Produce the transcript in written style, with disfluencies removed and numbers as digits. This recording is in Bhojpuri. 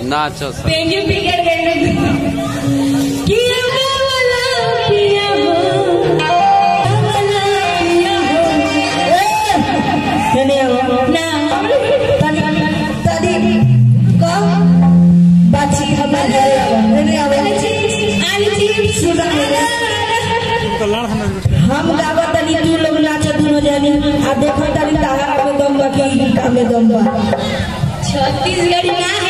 नाचो सब पेंजू बिगड़ गए किया वाला पिया हो वाला पिया हो नहीं हो ना तनी को बाची हमारे नहीं आवे आली सुना हम गावा तनी तू लोग नाच दोनों जानी आ देखो तनी तारा में दम बा की गीता में दम बा छत्तीसगढ़ी ना है